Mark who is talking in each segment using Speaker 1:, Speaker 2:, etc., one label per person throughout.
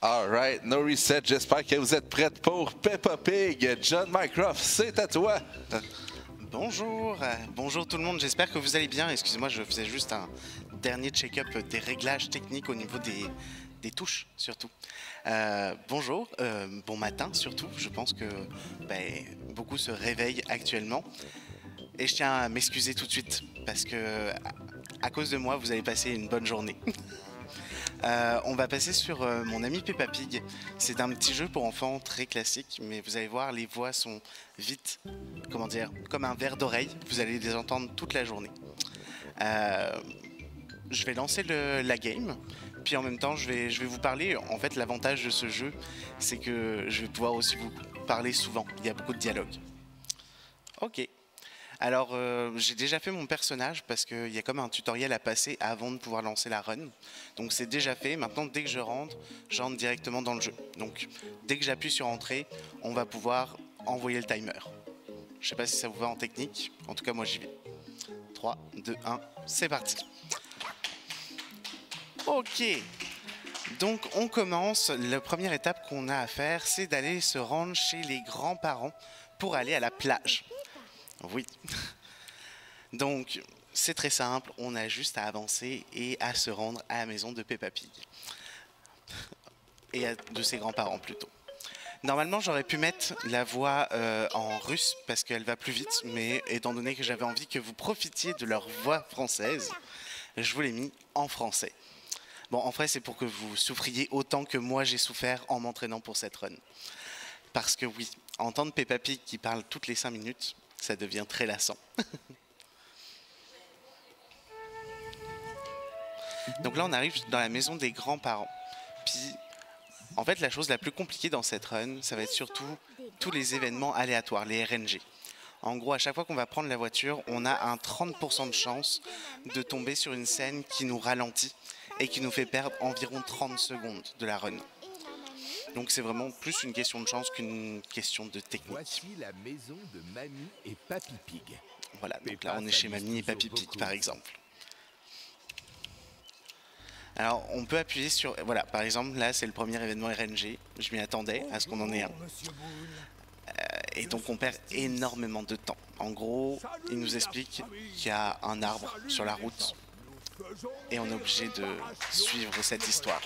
Speaker 1: Alright, no reset, j'espère que vous êtes prêtes pour Peppa Pig. John Mycroft, c'est à toi.
Speaker 2: Bonjour, bonjour tout le monde, j'espère que vous allez bien. Excusez-moi, je faisais juste un dernier check-up des réglages techniques au niveau des touches surtout. Bonjour, bon matin surtout, je pense que beaucoup se réveillent actuellement. Et je tiens à m'excuser tout de suite parce que à cause de moi, vous allez passer une bonne journée. On va passer sur mon ami Peppa Pig. C'est un petit jeu pour enfants très classique, mais vous allez voir, les voix sont vite, comment dire, comme un verre d'oreille. Vous allez les entendre toute la journée. Je vais lancer la game, puis en même temps, je vais vous parler. En fait, l'avantage de ce jeu, c'est que je vais pouvoir aussi vous parler souvent. Il y a beaucoup de dialogues. Ok. Alors, j'ai déjà fait mon personnage parce qu'il y a comme un tutoriel à passer avant de pouvoir lancer la run. Donc c'est déjà fait. Maintenant, dès que j'entre directement dans le jeu. Donc, dès que j'appuie sur entrée, on va pouvoir envoyer le timer. Je sais pas si ça vous va en technique. En tout cas, moi, j'y vais. 3, 2, 1, c'est parti. Ok. Donc, on commence. La première étape qu'on a à faire, c'est d'aller se rendre chez les grands-parents pour aller à la plage. Oui. Donc, c'est très simple, on a juste à avancer et à se rendre à la maison de Peppa Pig. Et de ses grands-parents plutôt. Normalement, j'aurais pu mettre la voix en russe parce qu'elle va plus vite, mais étant donné que j'avais envie que vous profitiez de leur voix française, je vous l'ai mis en français. Bon, en vrai, c'est pour que vous souffriez autant que moi j'ai souffert en m'entraînant pour cette run. Parce que oui, entendre Peppa Pig qui parle toutes les 5 minutes, ça devient très lassant. Donc là, on arrive dans la maison des grands-parents. Puis, en fait, la chose la plus compliquée dans cette run, ça va être surtout tous les événements aléatoires, les RNG. En gros, à chaque fois qu'on va prendre la voiture, on a un 30% de chance de tomber sur une scène qui nous ralentit et qui nous fait perdre environ 30 secondes de la run. Donc c'est vraiment plus une question de chance qu'une question de technique.
Speaker 3: Voici la maison de Mamie et Papy Pig.
Speaker 2: Voilà, donc là on est chez Mamie et Papy Pig par exemple. Alors on peut appuyer sur... Voilà, par exemple là c'est le premier événement RNG. Je m'y attendais à ce qu'on en ait un. Et donc on perd énormément de temps. En gros, il nous explique qu'il y a un arbre sur la route. Et on est obligé de suivre cette histoire.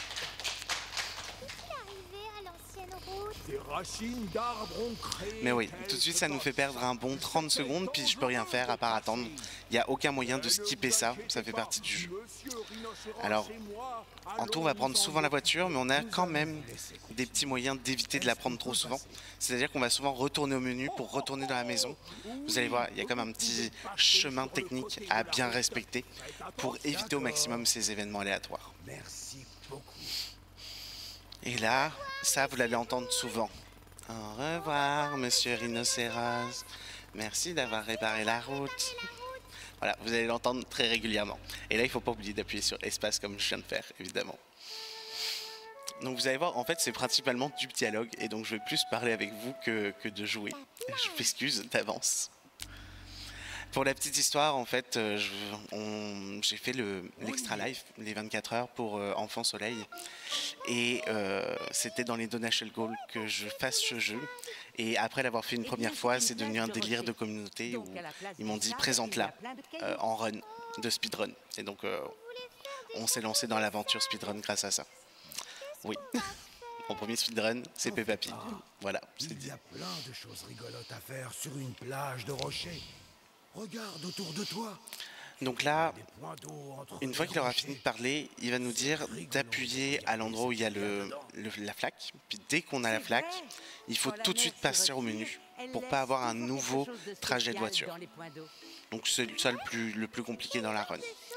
Speaker 2: Mais oui, tout de suite ça nous fait perdre un bon 30 secondes, puis je peux rien faire à part attendre. Il n'y a aucun moyen de skipper ça, ça fait partie du jeu. Alors, en tout on va prendre souvent la voiture, mais on a quand même des petits moyens d'éviter de la prendre trop souvent. C'est-à-dire qu'on va souvent retourner au menu pour retourner dans la maison. Vous allez voir, il y a comme un petit chemin technique à bien respecter pour éviter au maximum ces événements aléatoires.
Speaker 3: Merci beaucoup.
Speaker 2: Et là, ça vous l'allez entendre souvent. Au revoir, monsieur Rhinocéros. Merci d'avoir réparé la route. Voilà, vous allez l'entendre très régulièrement. Et là, il ne faut pas oublier d'appuyer sur espace comme je viens de faire, évidemment. Donc vous allez voir, en fait, c'est principalement du dialogue. Et donc je vais plus parler avec vous que de jouer. Je m'excuse d'avance. Pour la petite histoire, en fait, j'ai fait l'extra life, les 24 heures pour Enfant Soleil. Et c'était dans les donation goals que je fasse ce jeu. Et après l'avoir fait une première fois, c'est devenu un délire de communauté où ils m'ont dit présente-la en run, de speedrun. Et donc on s'est lancé dans l'aventure speedrun grâce à ça. Oui, mon premier speedrun, c'est Peppa Pig. Voilà, c'est dit.
Speaker 3: Il y a plein de choses rigolotes à faire sur une plage de rochers. Regarde autour de toi.
Speaker 2: Donc là, une fois qu'il aura fini de parler, il va nous dire d'appuyer à l'endroit où il y a la flaque. Puis dès qu'on a la flaque, il faut tout de suite passer au menu pour pas avoir un nouveau trajet de voiture. Donc c'est ça le plus compliqué dans la run.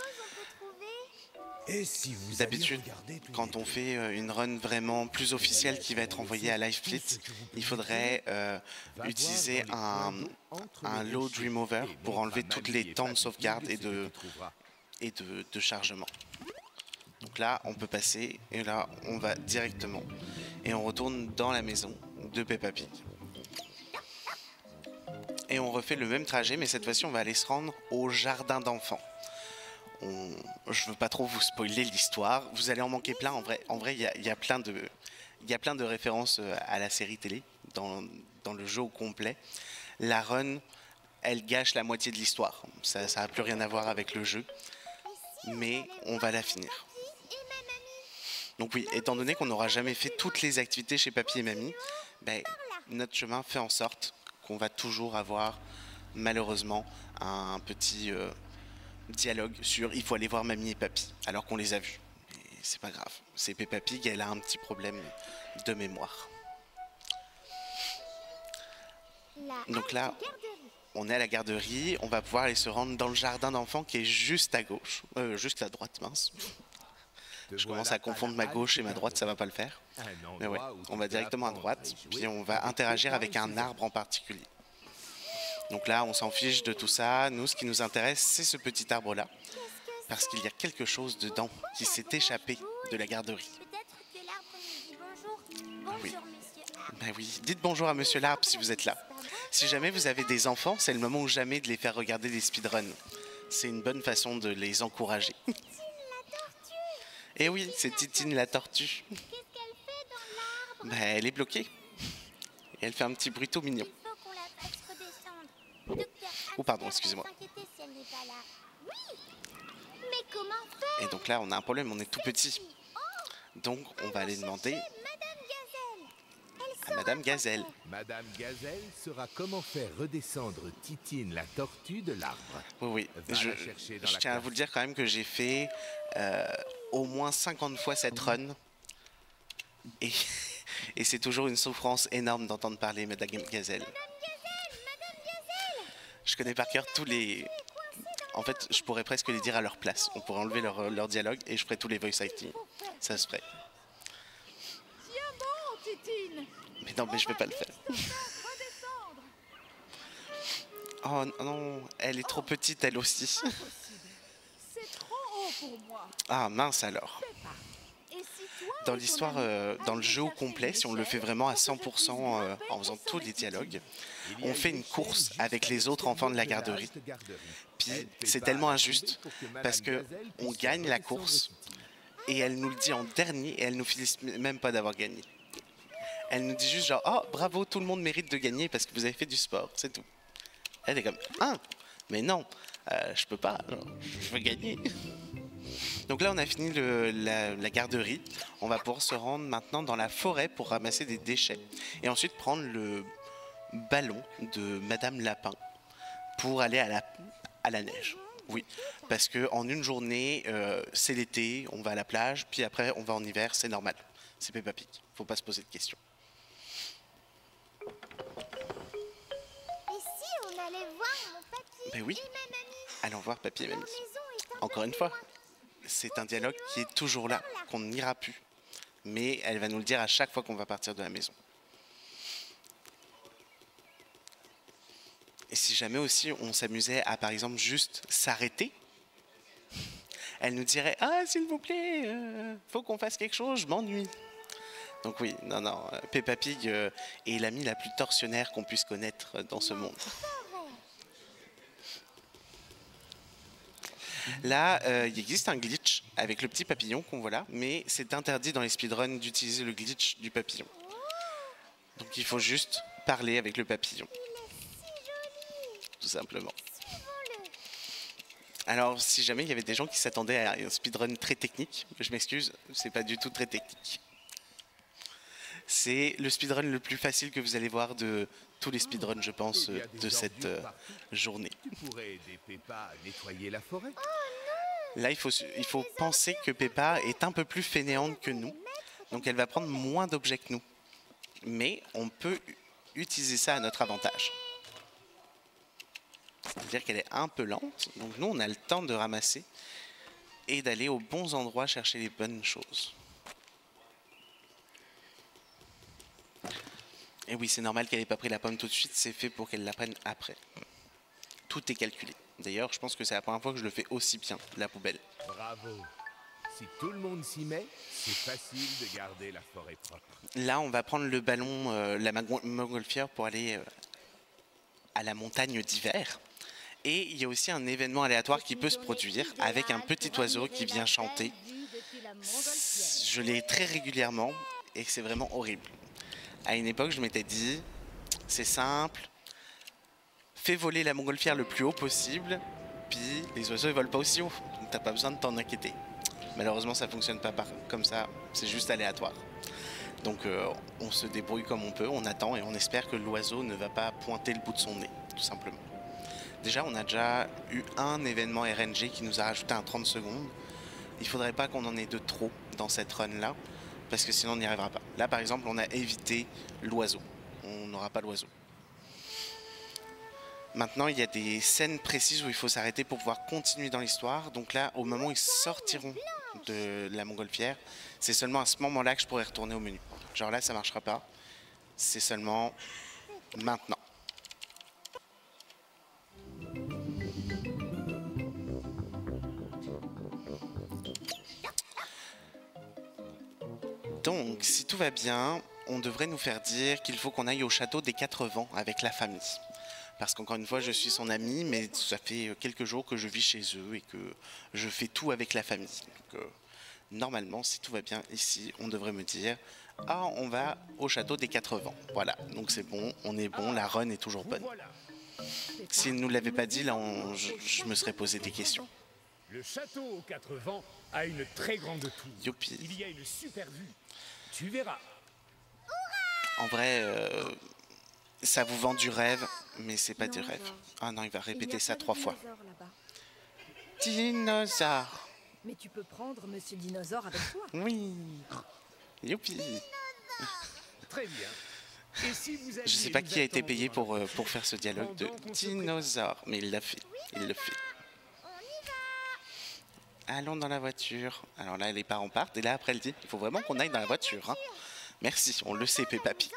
Speaker 2: D'habitude, quand on fait une run vraiment plus officielle qui va être envoyée à LiveFleet, il faudrait utiliser un load remover pour enlever toutes les temps de sauvegarde et de chargement. Donc là, on peut passer et là, on va directement et on retourne dans la maison de Peppa Pig. Et on refait le même trajet, mais cette fois-ci, on va aller se rendre au jardin d'enfants. je veux pas trop vous spoiler l'histoire. Vous allez en manquer plein. En vrai, il y a plein de références à la série télé dans le jeu au complet. La run, elle gâche la moitié de l'histoire. Ça n'a plus rien à voir avec le jeu, mais on va la finir. Donc oui, étant donné qu'on n'aura jamais fait toutes les activités chez Papy et Mamie, ben, notre chemin fait en sorte qu'on va toujours avoir, malheureusement, un petit dialogue sur il faut aller voir Mamie et Papy, alors qu'on les a vus. Et c'est pas grave. C'est Peppa Pig, elle a un petit problème de mémoire. Donc là, on est à la garderie, on va pouvoir aller se rendre dans le jardin d'enfants qui est juste à gauche, juste à droite, mince. Je commence à confondre ma gauche et ma droite, ça va pas le faire. Mais ouais, on va directement à droite, puis on va interagir avec un arbre en particulier. Donc là, on s'en fiche de tout ça. Nous, ce qui nous intéresse, c'est ce petit arbre-là, parce qu'il y a quelque chose dedans qui s'est échappé de la garderie. Oui. Ben oui, dites bonjour à Monsieur l'Arbre si vous êtes là. Si jamais vous avez des enfants, c'est le moment ou jamais de les faire regarder des speedruns. C'est une bonne façon de les encourager. Et oui, c'est Titine la tortue. Ben, elle est bloquée. Et elle fait un petit bruit tout mignon. Oh pardon, excusez-moi. Et donc là, on a un problème, on est tout petit. Donc, on va aller demander à Madame Gazelle.
Speaker 4: Madame Gazelle saura comment faire redescendre Titine la tortue de l'arbre.
Speaker 2: Oui, je tiens à vous le dire quand même que j'ai fait au moins 50 fois cette run. Et c'est toujours une souffrance énorme d'entendre parler Madame Gazelle. Je connais par cœur tous les... En fait, je pourrais presque les dire à leur place. On pourrait enlever leur dialogue et je ferais tous les voice acting. Ça se ferait. Mais non, mais je vais pas le faire. Oh non, elle est trop petite elle aussi. Ah mince alors. Dans l'histoire, dans le jeu au complet, si on le fait vraiment à 100% en faisant tous les dialogues, on fait une course avec les autres enfants de la garderie. Puis c'est tellement injuste parce que on gagne la course et elle nous le dit en dernier et elle nous félicite même pas d'avoir gagné. Elle nous dit juste genre oh bravo, tout le monde mérite de gagner parce que vous avez fait du sport, c'est tout. Elle est comme ah mais non, je peux pas, je veux gagner. Donc là on a fini la garderie. On va pouvoir se rendre maintenant dans la forêt pour ramasser des déchets et ensuite prendre le ballon de Madame Lapin pour aller à la neige. Oui, parce que en une journée, c'est l'été, on va à la plage, puis après on va en hiver, c'est normal. C'est Peppa Pig, faut pas se poser de questions.
Speaker 5: Et si on allait voir mon papy
Speaker 2: Ben oui,
Speaker 5: et ma mamie?
Speaker 2: allons voir Papy et
Speaker 5: Leur
Speaker 2: Mamie.
Speaker 5: maison est un
Speaker 2: Encore
Speaker 5: peu
Speaker 2: une fois,
Speaker 5: loin.
Speaker 2: c'est un dialogue qui est toujours là, qu'on n'ira plus. Mais elle va nous le dire à chaque fois qu'on va partir de la maison. Et si jamais aussi on s'amusait à, par exemple, juste s'arrêter, elle nous dirait « Ah, s'il vous plaît, faut qu'on fasse quelque chose, je m'ennuie. » Donc oui, non, Peppa Pig est l'amie la plus tortionnaire qu'on puisse connaître dans ce monde. Là, il existe un glitch avec le petit papillon qu'on voit là, mais c'est interdit dans les speedruns d'utiliser le glitch du papillon. Donc il faut juste parler avec le papillon. Tout simplement. Alors, si jamais il y avait des gens qui s'attendaient à un speedrun très technique, je m'excuse, c'est pas du tout très technique. C'est le speedrun le plus facile que vous allez voir de tous les speedruns, je pense, de cette journée.
Speaker 4: Tu pourrais aider Peppa à nettoyer la forêt.
Speaker 2: Là, il faut penser que Peppa est un peu plus fainéante que nous, donc elle va prendre moins d'objets que nous. Mais on peut utiliser ça à notre avantage. C'est-à-dire qu'elle est un peu lente, donc nous on a le temps de ramasser et d'aller aux bons endroits chercher les bonnes choses. Et oui, c'est normal qu'elle n'ait pas pris la pomme tout de suite, c'est fait pour qu'elle la prenne après. Tout est calculé. D'ailleurs, je pense que c'est la première fois que je le fais aussi bien, la poubelle.
Speaker 4: Bravo. Si tout le monde s'y met, c'est facile de garder la forêt propre.
Speaker 2: Là, on va prendre le ballon, la montgolfière pour aller à la montagne d'hiver. Et il y a aussi un événement aléatoire qui peut se produire avec un petit oiseau qui vient chanter. Je l'ai très régulièrement et c'est vraiment horrible. À une époque, je m'étais dit, c'est simple, fais voler la montgolfière le plus haut possible, puis les oiseaux ils volent pas aussi haut, donc t'as pas besoin de t'en inquiéter. Malheureusement, ça fonctionne pas comme ça, c'est juste aléatoire. Donc on se débrouille comme on peut, on attend et on espère que l'oiseau ne va pas pointer le bout de son nez, tout simplement. Déjà, on a déjà eu un événement RNG qui nous a rajouté un 30 secondes. Il faudrait pas qu'on en ait de trop dans cette run-là, parce que sinon on n'y arrivera pas. Là, par exemple, on a évité l'oiseau. On n'aura pas l'oiseau. Maintenant, il y a des scènes précises où il faut s'arrêter pour pouvoir continuer dans l'histoire. Donc là, au moment où ils sortiront de la montgolfière, c'est seulement à ce moment-là que je pourrais retourner au menu. Genre là, ça ne marchera pas. C'est seulement maintenant. Donc, si tout va bien, on devrait nous faire dire qu'il faut qu'on aille au château des 4 vents avec la famille. Parce qu'encore une fois, je suis son ami, mais ça fait quelques jours que je vis chez eux et que je fais tout avec la famille. Donc, normalement, si tout va bien ici, on devrait me dire « Ah, on va au château des 4 vents ». Voilà, donc c'est bon, on est bon, la run est toujours bonne. S'il ne nous l'avait pas dit, là, je me serais posé des questions.
Speaker 6: Le château aux 4 vents a une très grande tour.
Speaker 2: Youpi.
Speaker 6: Il y a une super vue. Tu verras.
Speaker 2: En vrai, ça vous vend du rêve, mais c'est pas du rêve. Ah non, il va répéter ça 3 fois. Dinosaure.
Speaker 7: Mais tu peux prendre Monsieur Dinosaure avec toi.
Speaker 2: Oui. Youpi.
Speaker 6: Très bien. Et si vous
Speaker 2: Je sais pas qui a été payé pour faire ce dialogue de dinosaure, mais il l'a fait. Il le fait. Allons dans la voiture. Alors là, les parents partent et là, après, elle dit il faut vraiment qu'on aille dans la voiture. Hein. Merci, on le sait, Peppa Pig.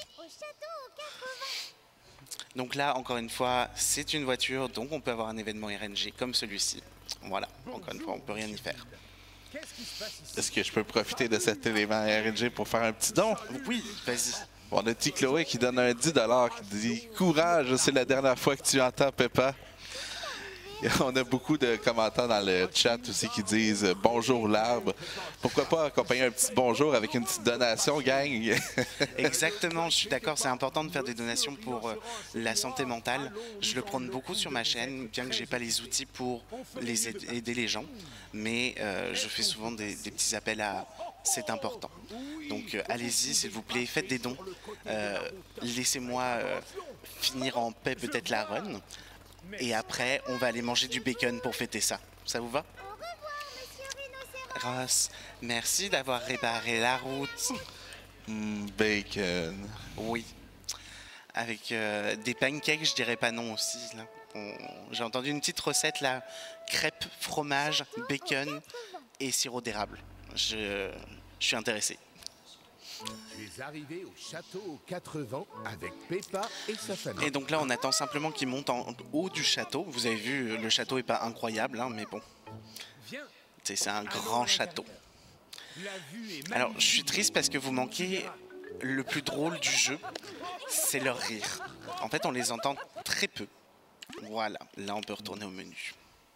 Speaker 2: Donc là, encore une fois, c'est une voiture, donc on peut avoir un événement RNG comme celui-ci. Voilà, encore une fois, on peut rien y faire.
Speaker 1: Est-ce que je peux profiter de cet élément RNG pour faire un petit don?
Speaker 2: Oui, vas-y.
Speaker 1: On a petit Chloé qui donne un 10 qui dit « Courage, c'est la dernière fois que tu entends Peppa. » On a beaucoup de commentaires dans le chat aussi qui disent « Bonjour l'arbre ». Pourquoi pas accompagner un petit bonjour avec une petite donation, gang?
Speaker 2: Exactement, je suis d'accord, c'est important de faire des donations pour la santé mentale. Je le prône beaucoup sur ma chaîne, bien que j'ai pas les outils pour aider les gens. Mais je fais souvent des petits appels à... C'est important. Donc allez-y, s'il vous plaît, faites des dons. Laissez-moi finir en paix peut-être la run. Et après, on va aller manger du bacon pour fêter ça. Ça vous va? Ross, merci d'avoir réparé la route.
Speaker 1: Bacon.
Speaker 2: Oui. Avec des pancakes, je dirais pas non aussi. J'ai entendu une petite recette là. Crêpes, fromage, bacon et sirop d'érable. Je suis intéressé.
Speaker 4: Tu es arrivé au château aux 4 vents avec Peppa et sa famille.
Speaker 2: Et donc là, on attend simplement qu'il monte en haut du château. Vous avez vu, le château est pas incroyable, hein, mais bon. C'est un grand château. Alors, je suis triste parce que vous manquez le plus drôle du jeu, c'est leur rire. En fait, on les entend très peu. Voilà, là, on peut retourner au menu.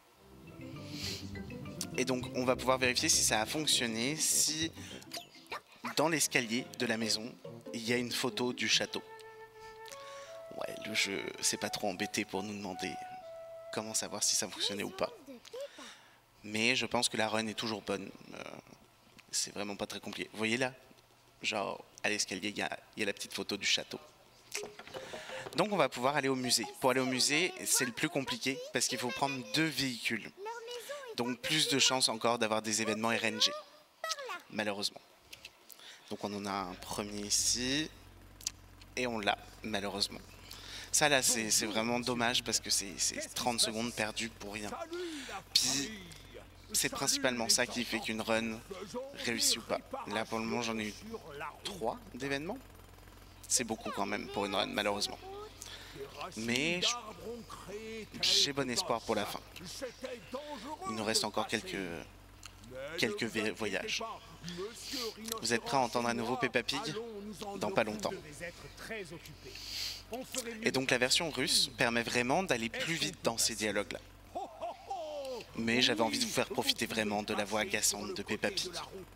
Speaker 2: Et donc, on va pouvoir vérifier si ça a fonctionné, si... Dans l'escalier de la maison, il y a une photo du château. Ouais, le jeu s'est pas trop embêté pour nous demander comment savoir si ça fonctionnait ou pas. Mais je pense que la run est toujours bonne. C'est vraiment pas très compliqué. Vous voyez là, genre à l'escalier, il y a la petite photo du château. Donc on va pouvoir aller au musée. Pour aller au musée, c'est le plus compliqué parce qu'il faut prendre 2 véhicules. Donc plus de chances encore d'avoir des événements RNG. Malheureusement. Donc on en a un premier ici, et on l'a, malheureusement. Ça là, c'est vraiment dommage parce que c'est 30 secondes perdues pour rien. Puis, c'est principalement ça qui fait qu'une run réussit ou pas. Là, pour le moment, j'en ai eu 3 d'événements. C'est beaucoup quand même pour une run, malheureusement. Mais j'ai bon espoir pour la fin. Il nous reste encore quelques voyages. Vous êtes prêts à entendre à nouveau Peppa Pig? Dans pas longtemps. Et donc la version russe permet vraiment d'aller plus vite dans ces dialogues-là. Mais j'avais envie de vous faire profiter vraiment de la voix agaçante de Peppa Pig.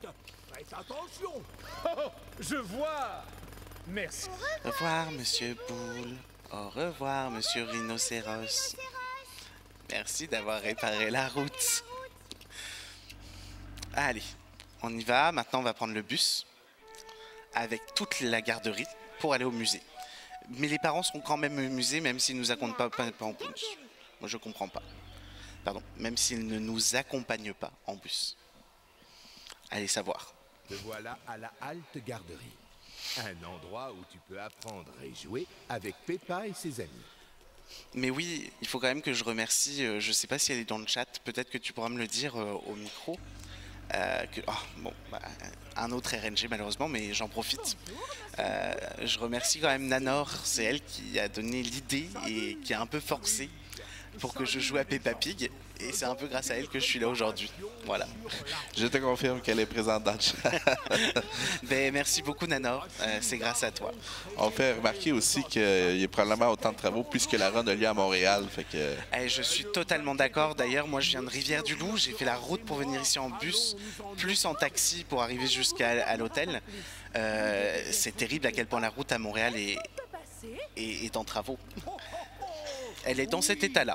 Speaker 6: Je vois. Merci.
Speaker 2: Au revoir, Monsieur Boule. Au revoir, Monsieur Rhinocéros. Merci d'avoir réparé la route. Allez, on y va. Maintenant, on va prendre le bus avec toute la garderie pour aller au musée. Mais les parents seront quand même au musée, même s'ils ne nous accompagnent pas en bus. Moi, je comprends pas. Pardon, même s'ils ne nous accompagnent pas en bus. Allez savoir.
Speaker 4: Te voilà à la halte garderie. Un endroit où tu peux apprendre et jouer avec Peppa et ses amis.
Speaker 2: Mais oui, il faut quand même que je remercie, je sais pas si elle est dans le chat, peut-être que tu pourras me le dire au micro. Un autre RNG malheureusement, mais j'en profite. Je remercie quand même Nanor, c'est elle qui a donné l'idée et qui a un peu forcé pour que je joue à Peppa Pig. Et c'est un peu grâce à elle que je suis là aujourd'hui. Voilà.
Speaker 1: Je te confirme qu'elle est présente dans le chat.
Speaker 2: Ben, merci beaucoup Nanor, c'est grâce à toi.
Speaker 1: On fait remarquer aussi qu'il y a probablement autant de travaux puisque la run a lieu à Montréal. Fait que...
Speaker 2: Je suis totalement d'accord. D'ailleurs, moi je viens de Rivière-du-Loup. J'ai fait la route pour venir ici en bus, plus en taxi pour arriver jusqu'à l'hôtel. C'est terrible à quel point la route à Montréal est en travaux. Elle est dans cet état-là.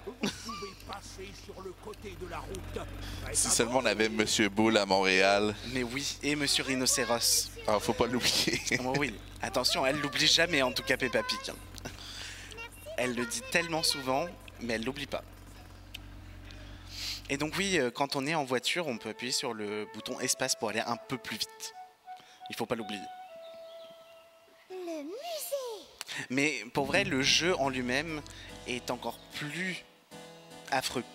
Speaker 1: Si seulement on avait Monsieur Boule à Montréal.
Speaker 2: Mais oui, et Monsieur Rhinocéros.
Speaker 1: Ah, faut pas l'oublier.
Speaker 2: Oh oui, attention, elle l'oublie jamais en tout cas Peppa Pig. Elle le dit tellement souvent, mais elle l'oublie pas. Et donc oui, quand on est en voiture, on peut appuyer sur le bouton espace pour aller un peu plus vite. Il faut pas l'oublier.
Speaker 5: Le musée.
Speaker 2: Mais pour vrai, le jeu en lui-même est encore plus affreux.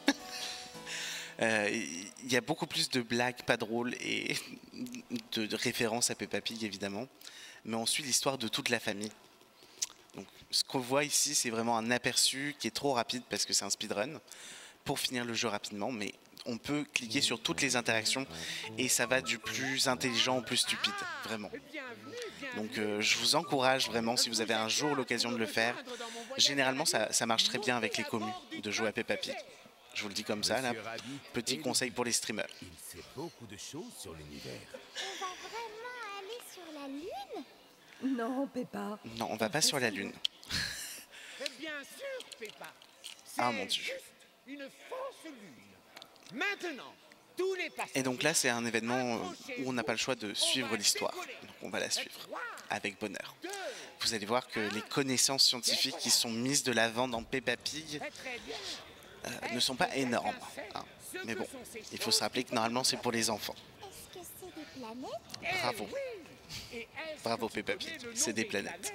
Speaker 2: Il y a beaucoup plus de blagues pas drôles et de références à Peppa Pig évidemment, mais on suit l'histoire de toute la famille. Donc, ce qu'on voit ici, c'est vraiment un aperçu qui est trop rapide parce que c'est un speedrun pour finir le jeu rapidement, mais on peut cliquer sur toutes les interactions et ça va du plus intelligent au plus stupide, vraiment. Donc je vous encourage vraiment, si vous avez un jour l'occasion de le faire. Généralement, ça marche très bien avec les commus de jouer à Peppa Pig. Je vous le dis comme ça, là. Petit conseil pour les streamers.
Speaker 4: Il sait beaucoup de choses sur l'univers.
Speaker 5: On va vraiment aller sur la Lune?
Speaker 7: Non, Peppa.
Speaker 2: Non, on va pas sur la Lune.
Speaker 6: Bien sûr, Peppa.
Speaker 2: Ah mon Dieu.
Speaker 6: Une fausse lune. Maintenant, tous les passagers.
Speaker 2: Et donc là, c'est un événement où on n'a pas le choix de suivre l'histoire. Donc on va la suivre avec bonheur. Vous allez voir que les connaissances scientifiques qui sont mises de l'avant dans Peppa Pig ne sont pas énormes. Hein. Mais bon, il faut se rappeler que normalement, c'est pour les enfants.
Speaker 5: Est-ce que c'est des planètes?
Speaker 2: Bravo. Bravo Peppa Pig, c'est des planètes.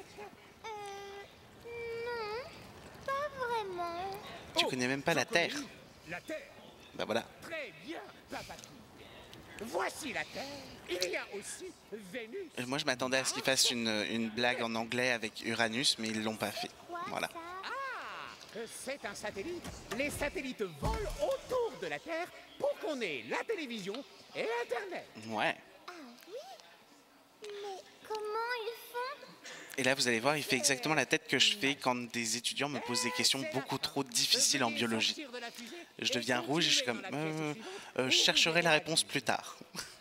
Speaker 5: Non, pas vraiment.
Speaker 2: Tu connais même pas la Terre.
Speaker 6: La Terre.
Speaker 2: Bah voilà.
Speaker 6: Très bien, Papa Pig. Voici la Terre. Il y a aussi Vénus.
Speaker 2: Moi, je m'attendais à ce qu'ils fassent une blague en anglais avec Uranus, mais ils l'ont pas fait.
Speaker 5: Quoi,
Speaker 2: Voilà.
Speaker 5: ça?
Speaker 6: C'est un satellite. Les satellites volent autour de la Terre pour qu'on ait la télévision et Internet.
Speaker 2: Ouais.
Speaker 5: Ah oui? Mais comment ils font?
Speaker 2: Et là, vous allez voir, il fait exactement la tête que je fais quand des étudiants me posent des questions beaucoup trop difficiles en biologie. Je deviens rouge et je suis comme... je chercherai la réponse plus tard.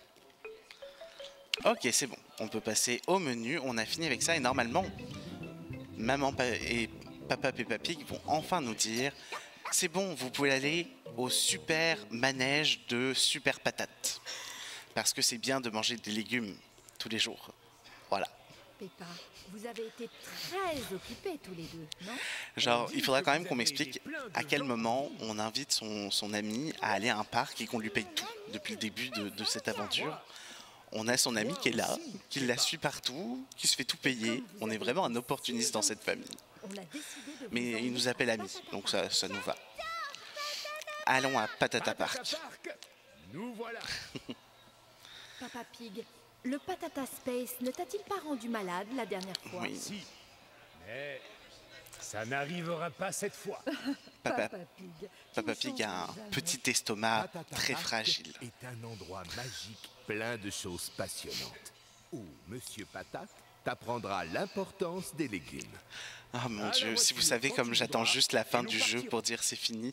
Speaker 2: Ok, c'est bon. On peut passer au menu. On a fini avec ça et normalement, maman et papa Peppa Pig vont enfin nous dire c'est bon, vous pouvez aller au super manège de super patates. Parce que c'est bien de manger des légumes tous les jours. Voilà.
Speaker 7: Peppa, vous avez été très occupés tous les deux, non?
Speaker 2: Genre, il faudra quand même qu'on m'explique à quel moment on invite son ami à aller à un parc et qu'on lui paye tout depuis le début de cette aventure. On a son ami qui est là, qui la suit partout, qui se fait tout payer. On est vraiment un opportuniste dans cette famille.
Speaker 7: On a décidé de vous
Speaker 2: Mais il
Speaker 7: emmener
Speaker 2: nous appelle ami, donc ça nous va. Allons à Patata Park.
Speaker 6: Nous voilà.
Speaker 7: Papa Pig, le Patata Space ne t'a-t-il pas rendu malade la dernière fois?
Speaker 2: Oui.
Speaker 6: Si. Mais
Speaker 3: Ça n'arrivera pas cette fois.
Speaker 2: Papa
Speaker 7: Pig.
Speaker 2: Papa Pig a un petit estomac très fragile.
Speaker 4: est un endroit magique plein de choses passionnantes. Où Monsieur Patate t'apprendra l'importance des légumes.
Speaker 2: Oh mon Dieu, si vous savez comme j'attends juste la fin du jeu pour dire c'est fini.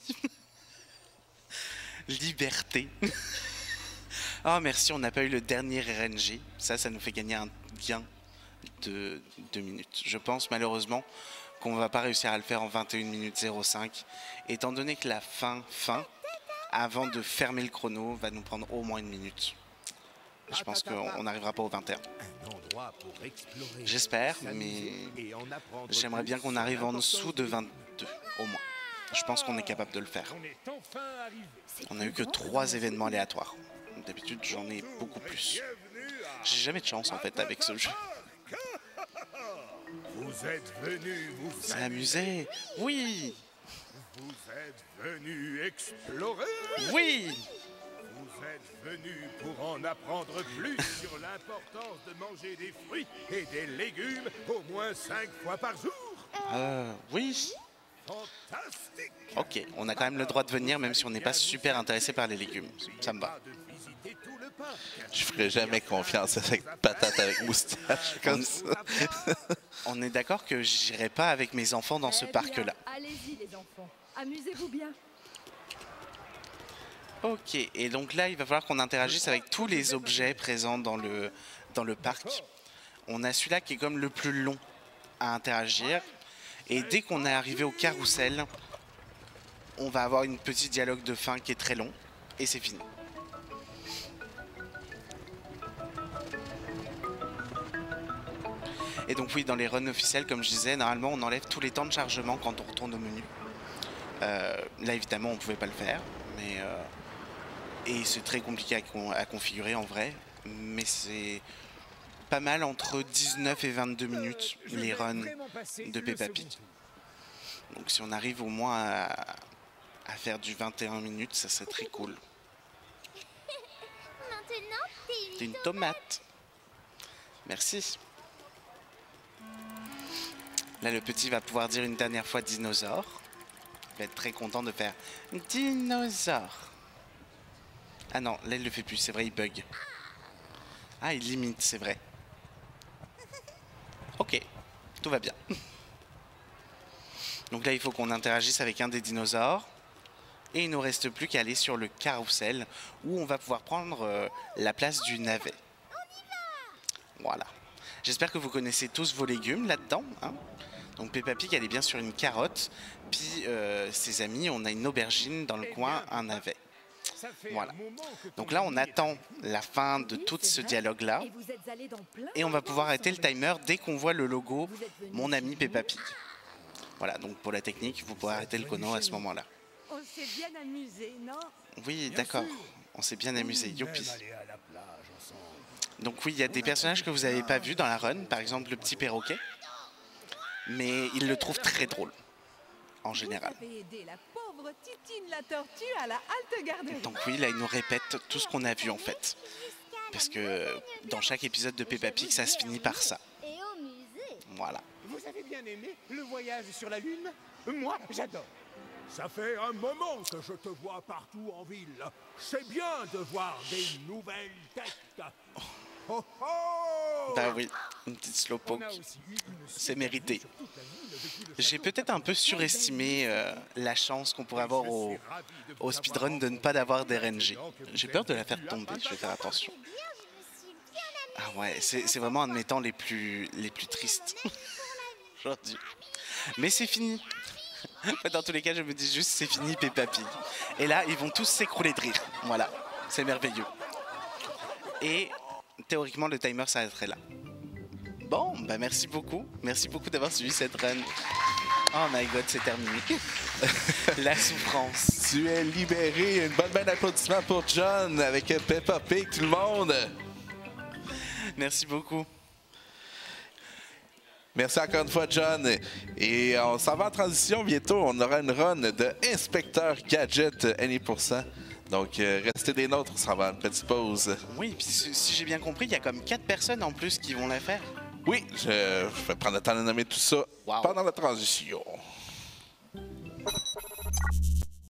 Speaker 2: Liberté. Oh merci, on n'a pas eu le dernier RNG. Ça nous fait gagner un gain de 2 minutes. Je pense malheureusement qu'on va pas réussir à le faire en 21 minutes 05. Étant donné que la fin, avant de fermer le chrono, va nous prendre au moins 1 minute. Je pense qu'on n'arrivera pas au 21. J'espère, mais j'aimerais bien qu'on arrive en dessous de 22, au moins. Je pense qu'on est capable de le faire. On n'a eu que 3 événements aléatoires. D'habitude, j'en ai beaucoup plus. J'ai jamais de chance, en fait, avec ce jeu.
Speaker 3: Vous êtes venus vous
Speaker 2: Amuser. Oui.
Speaker 3: Vous êtes venus explorer.
Speaker 2: Oui.
Speaker 3: Vous êtes venus pour en apprendre plus sur l'importance de manger des fruits et des légumes au moins 5 fois par jour.
Speaker 2: Oui.
Speaker 3: Fantastique.
Speaker 2: Ok, on a quand même le droit de venir, même si on n'est pas super intéressé par les légumes. Ça me va.
Speaker 3: De visiter tout le parc.
Speaker 1: Je ferai jamais confiance à cette patate avec moustache comme ça.
Speaker 2: On est d'accord que j'irai pas avec mes enfants dans ce
Speaker 7: Très bien.
Speaker 2: parc-là.
Speaker 7: Allez-y les enfants, amusez-vous bien.
Speaker 2: Ok, et donc là, il va falloir qu'on interagisse avec tous les objets présents dans le parc. On a celui-là qui est comme le plus long à interagir. Et dès qu'on est arrivé au carrousel, on va avoir une petite dialogue de fin qui est très long. Et c'est fini. Et donc oui, dans les runs officiels, comme je disais, normalement on enlève tous les temps de chargement quand on retourne au menu. Là évidemment on pouvait pas le faire, mais et c'est très compliqué à configurer en vrai, mais c'est pas mal entre 19 et 22 minutes les runs de Peppa Pig. Donc si on arrive au moins à faire du 21 minutes, ça serait très cool.
Speaker 5: Maintenant,
Speaker 2: T'es une tomate. Merci. Là, le petit va pouvoir dire une dernière fois dinosaure. Il va être très content de faire dinosaure. Ah non, là, il le fait plus. C'est vrai, il bug. Ah, il limite, c'est vrai. Ok, tout va bien. Donc là, il faut qu'on interagisse avec un des dinosaures. Et il ne nous reste plus qu'à aller sur le carrousel où on va pouvoir prendre la place du navet. Voilà. J'espère que vous connaissez tous vos légumes là-dedans. Hein. Donc Peppa Pig, elle est bien sur une carotte. Puis ses amis, on a une aubergine dans le coin, un navet. Voilà. Donc là, on attend la fin de tout ce dialogue-là.
Speaker 7: Et vous êtes allés dans plein
Speaker 2: Et on va pouvoir
Speaker 7: d'endroits
Speaker 2: arrêter le
Speaker 7: ensemble.
Speaker 2: timer dès qu'on voit le logo
Speaker 7: Vous êtes venus
Speaker 2: Mon ami
Speaker 7: chez
Speaker 2: Peppa
Speaker 7: nous.
Speaker 2: Pig. Voilà, donc pour la technique, vous pourrez arrêter le chrono à ce moment-là.
Speaker 8: On s'est bien amusé, non?
Speaker 2: Oui, d'accord. On s'est bien amusé, youpi.
Speaker 3: Même aller à la plage ensemble.
Speaker 2: Donc oui, il y a des personnages que vous n'avez pas vus dans la run, par exemple le petit perroquet. Mais il le trouve très drôle, en général.
Speaker 8: Vous avez aidé la pauvre Titine la tortue à la halte garderie.
Speaker 2: Donc oui, là, il nous répète tout ce qu'on a vu en fait. Parce que dans chaque épisode de Peppa Pig, ça se finit par ça.
Speaker 5: et au musée.
Speaker 2: Voilà.
Speaker 6: Vous avez bien aimé le voyage sur la Lune? Moi, j'adore.
Speaker 3: Ça fait un moment que je te vois partout en ville. C'est bien de voir des nouvelles têtes. Oh oh!
Speaker 2: Bah oui, une petite slowpoke. C'est mérité. J'ai peut-être un peu surestimé la chance qu'on pourrait avoir au speedrun de ne pas d'avoir des RNG. J'ai peur de la faire tomber, je vais faire attention.
Speaker 5: Bien, je me suis bien
Speaker 2: Ah ouais, c'est vraiment un de mes temps les plus tristes aujourd'hui. Mais c'est fini. Dans tous les cas, je me dis juste c'est fini Peppa Pig. Et là, ils vont tous s'écrouler de rire. Voilà, c'est merveilleux. Et théoriquement, le timer s'arrêterait là. Bon, bah merci beaucoup. Merci beaucoup d'avoir suivi cette run. Oh my god, c'est terminé. La souffrance.
Speaker 1: Tu es libéré. Une bonne main d'applaudissements pour John avec Peppa Pig, tout le monde.
Speaker 2: Merci beaucoup.
Speaker 1: Merci encore une fois, John. Et on s'en va en transition bientôt. On aura une run de Inspecteur Gadget Any%. Donc, restez des nôtres. On s'en va à une petite pause.
Speaker 2: Oui, puis si j'ai bien compris, il y a comme 4 personnes en plus qui vont la faire.
Speaker 1: Oui, je vais prendre le temps de nommer tout ça
Speaker 2: Wow.
Speaker 1: pendant la transition.